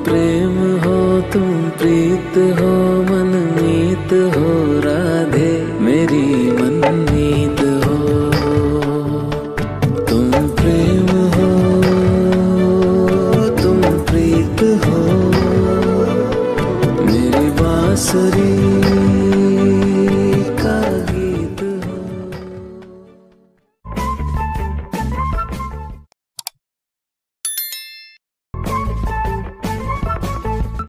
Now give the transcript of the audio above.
प्रेम हो, तुम प्रीत हो, मनमीत हो राधे, मेरी मनमीत हो। तुम प्रेम हो, तुम प्रीत हो, मेरी बांसुरी